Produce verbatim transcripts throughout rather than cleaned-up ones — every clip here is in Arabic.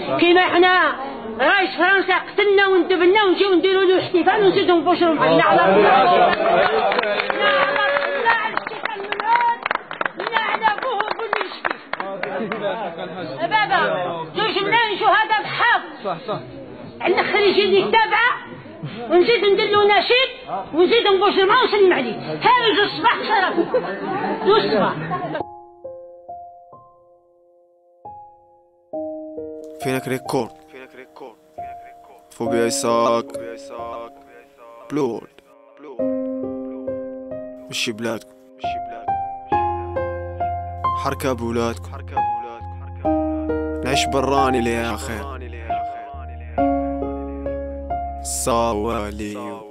كيما حنا رايش فرنسا قتلنا وندبنا ونجيو نديروا له احتفال ونزيدو نبشروا معنا على على بابا زوج ملايين شهداء بحق صح صح عندك خريجين اللي تابعه ونزيد ندير له نشيد ونزيد نبوش معاه ونسلم عليه. هاي زوج صباح شرف زوج صباح. فينك ريكورد فوبيا إساك بلود مشي بلادكم حركة بولادكم نعيش براني ليا خير صواليو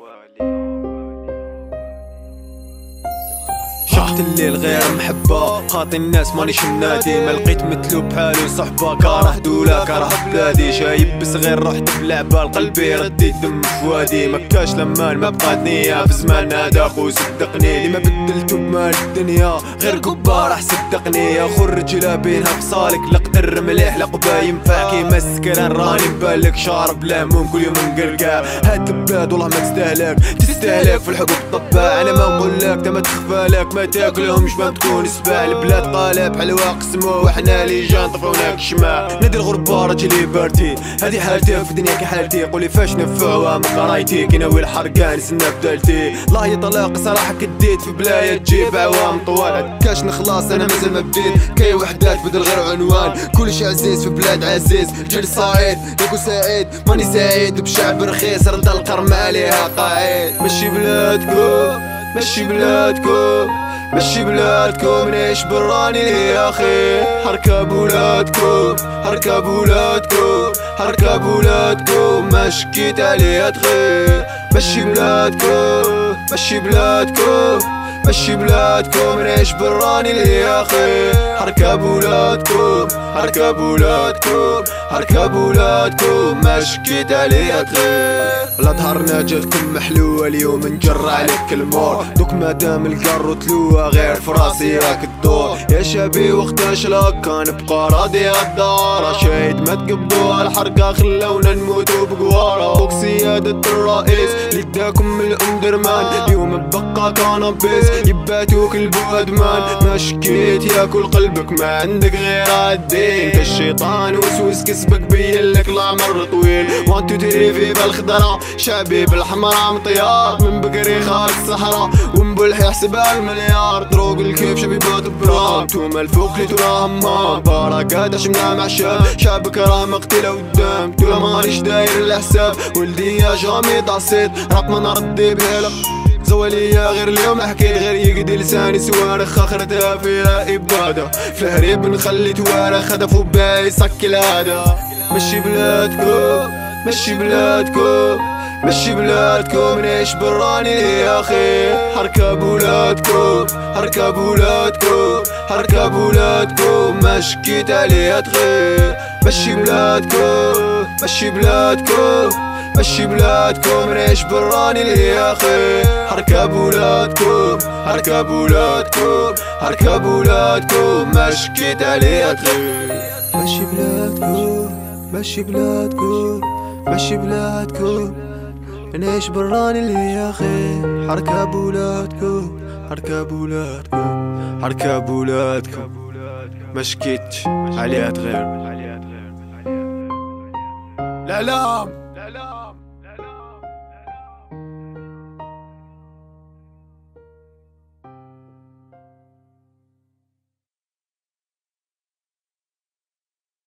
شحت الليل غير محبة خاطي الناس مانيش منادي ما لقيت مثلو بحالو صحبة كاره دولا كاره بلادي شايب بس غير رحت بلعبة لقلبي رديت دم فوادي مكاش لمان ما بقات نية في زمان هذا خو صدقني اللي ما بدلتو بمال الدنيا غير قبة راح صدقني يا خو الرجلة بينها فصالك لقدر مليح لقبا ينفع كيما السكران راني مبالك شارب ليمون كل يوم نقرقع هاد البلاد والله ما تستهلك تستهلك في الحقوق طباع انا ما نقولك تا ما تخفالك ما تاكلهمش ما تكون سباع البلاد قالب حلوة قسمو وحنا لي جان طفوناك شماع نادي الغربة راجلي بارتي هادي حالتي في دنيا كحالتي قولي فاش نفعوها من قرايتي كي ناوي الحرقان نسنى بدالتي الله يطلق صراحة كديت في بلايا تجيب عوام طوال كاش نخلص انا مازال ما بديت كاي وحدات بدل غير عنوان كلشي عزيز في بلاد عزيز الجيل صعيد ياكو سعيد ماني سعيد بشعب رخيص رد القرم عليها قاعد مشي بلادكم مشي بلادكم مشي بلادكم نعيش براني ليا خير حركة بولادكم حركة بولادكم حركة بولادكم ما شكيت عليها تغير مشي بلادكم مشي بلادكم مشي بلادكم نعيش براني ليا خير حركة بولادكم حركة بولادكم حركة بولادكم ما شكيت عليها تغير لا ظهرنا جاتكم محلوة اليوم نجر عليك المور دوك مادام القر تلوها غير فراسي راك الدور يا شابي وقتاش كان نبقى راضي الدار شاهد ما تقبضوها الحركة خلونا نموتو بقوارة فوق سيادة الرئيس اللي داكم من الام درمان اليوم بقى كانابيس يباتو كلبو ادمان ما شكيت ياكل قلبك ما عندك غير الدين انت الشيطان وسوس كسبك بينلك العمر طويل وان تو تري في بالخضرة شعبي بالحمرا مطيار من بقري خارج الصحراء ونبلح يحسبها المليار طروق الكيف شبيبات برام توما الفوق لي ترى همام بركات عشمنا مع شاب شعبك راه مقتله قدام تولا مانيش داير الحساب ولدي يا جامي تعصيت رقم نردي بهلا زواليا غير اليوم حكيت غير يقدي لساني سوارخ اخرتها فيها اباده في الهريب نخلي توارخ هدفو باي صك الهذا مشي بلادكم مشي بلادكم مشي بلادكم نعيش براني ليا خير حركة بولادكم حركة بولادكم حركة بولادكم ما شكيت عليها تغير مشي بلادكم مشي بلادكم مشي بلادكم نعيش براني ليا خير حركة بولادكم حركة بولادكم حركة بولادكم ما شكيت عليها تغير مشي بلادكم مشي بلادكم مشي بلادكم نعيش براني ليا خير حركة بولادكم حركة بولادكم حركة بولادكم ما شكيتش عليها تغير. الإعلام